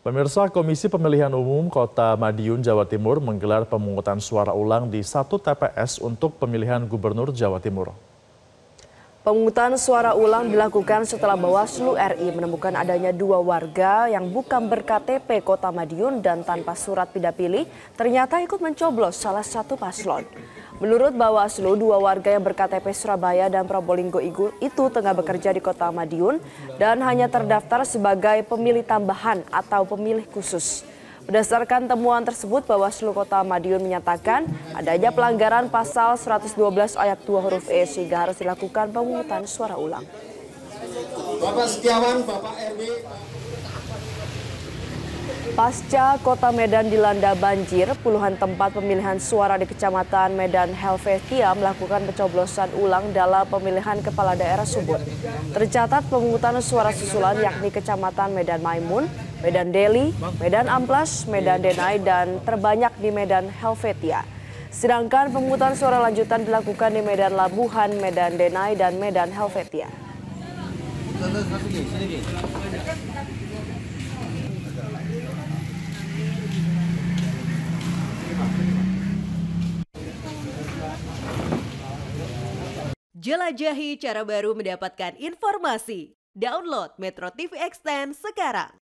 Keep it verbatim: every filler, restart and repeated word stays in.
Pemirsa, Komisi Pemilihan Umum Kota Madiun, Jawa Timur menggelar pemungutan suara ulang di satu T P S untuk pemilihan Gubernur Jawa Timur. Pemungutan suara ulang dilakukan setelah Bawaslu R I menemukan adanya dua warga yang bukan ber-K T P Kota Madiun dan tanpa surat pindah pilih ternyata ikut mencoblos salah satu paslon. Menurut Bawaslu, dua warga yang ber-K T P Surabaya dan Probolinggo itu tengah bekerja di Kota Madiun dan hanya terdaftar sebagai pemilih tambahan atau pemilih khusus. Berdasarkan temuan tersebut, Bawaslu Kota Madiun menyatakan adanya pelanggaran pasal seratus dua belas ayat dua huruf E sehingga harus dilakukan pemungutan suara ulang. Bapak Setiawan, Bapak R W. Pasca Kota Medan dilanda banjir, puluhan tempat pemilihan suara di Kecamatan Medan Helvetia melakukan pencoblosan ulang dalam pemilihan kepala daerah Subud. Tercatat pemungutan suara susulan yakni Kecamatan Medan Maimun, Medan Deli, Medan Amplas, Medan Denai, dan terbanyak di Medan Helvetia. Sedangkan pemungutan suara lanjutan dilakukan di Medan Labuhan, Medan Denai, dan Medan Helvetia. Jelajahi cara baru mendapatkan informasi. Download Metro T V Extend sekarang.